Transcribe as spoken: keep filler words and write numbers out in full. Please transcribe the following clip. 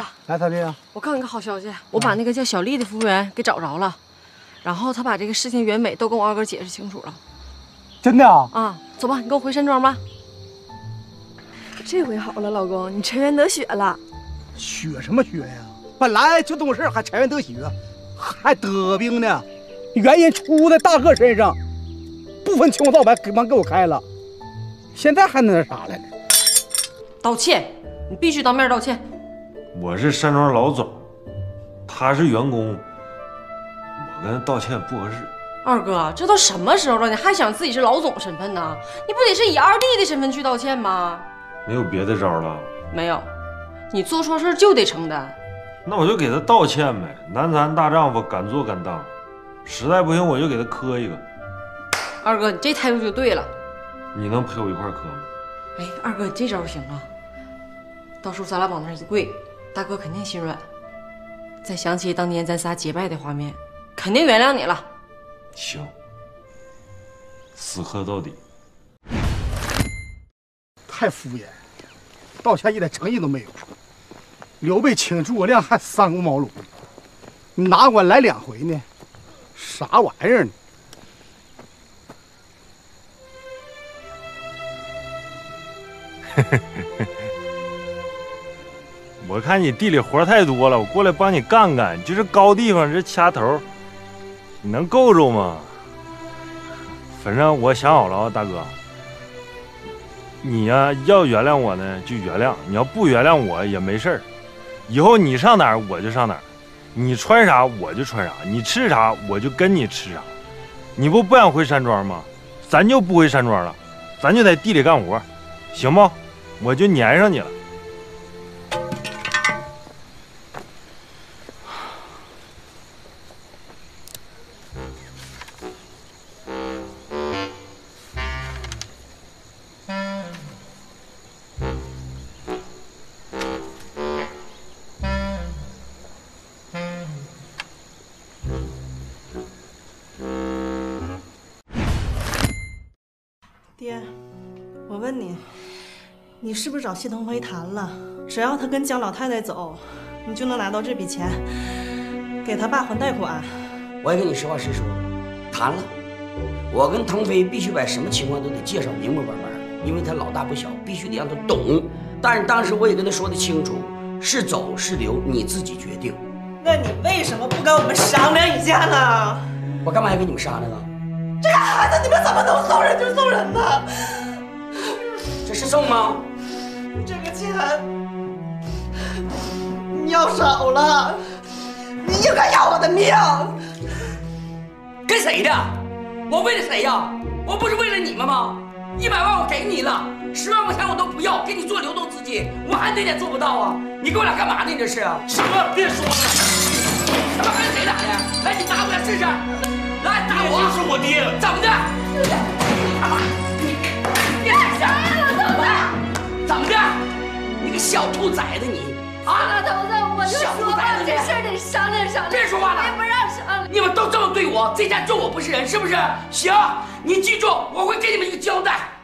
来，小丽啊， 我告诉你个好消息，我把那个叫小丽的服务员给找着了，然后他把这个事情原委都跟我二哥解释清楚了。 真的啊？ 啊，走吧，你跟我回山庄吧。 这回好了，老公，你沉冤得雪了。 雪什么雪呀？本来就懂事，还沉冤得雪，还得病呢。原因出在大哥身上，不分青红皂白，给完给我开了。现在还那啥了呢？ 道歉，你必须当面道歉。 我是山庄老总，他是员工，我跟他道歉不合适。 二哥，这都什么时候了，你还想自己是老总身份呢？你不得是以二弟的身份去道歉吗？ 没有别的招了？ 没有，你做错事就得承担。 那我就给他道歉呗，男咱大丈夫，敢做敢当。实在不行，我就给他磕一个。 二哥，你这态度就对了。 你能陪我一块磕吗？ 哎，二哥，你这招行啊！到时候咱俩往那儿一跪，大哥肯定心软。再想起当年咱仨结拜的画面，肯定原谅你了。 行，死磕到底。 太敷衍，道歉一点诚意都没有。刘备请诸葛亮还三顾茅庐，你哪管来两回呢？啥玩意儿呢？ 我看你地里活太多了，我过来帮你干干。就是高地方这掐头，你能够着吗？反正我想好了啊，大哥，你呀、啊、要原谅我呢就原谅，你要不原谅我也没事儿。以后你上哪儿我就上哪儿，你穿啥我就穿啥，你吃啥我就跟你吃啥。你不不想回山庄吗？咱就不回山庄了，咱就在地里干活，行不？我就粘上你了。 爹，我问你，你是不是找谢腾飞谈了？只要他跟江老太太走，你就能拿到这笔钱，给他爸还贷款。 我也跟你实话实说，谈了。我跟腾飞必须把什么情况都得介绍明明白白，因为他老大不小，必须得让他懂。但是当时我也跟他说的清楚，是走是留你自己决定。 那你为什么不跟我们商量一下呢？ 我干嘛要跟你们商量啊？ 这个孩子你们怎么能送人就送人呢？ 这是送吗？ 这个钱你要少了，你应该要我的命。 跟谁的？我为了谁呀？我不是为了你们吗？一百万我给你了，十万块钱我都不要，给你做流动资金，我还哪点做不到啊？你给我俩干嘛呢？你这是什么？别说了， 他妈跟谁打的？来，你打我俩试试。来打我！ 是我爹， 怎么的？他妈，你别胆小！怎么的？怎么的？你个小兔崽子你！啊！ 老头子，我就说吧，这事儿得商量商量。 别说话了， 别不让商量。 你们都这么对我，这家就我不是人，是不是？行，你记住，我会给你们一个交代。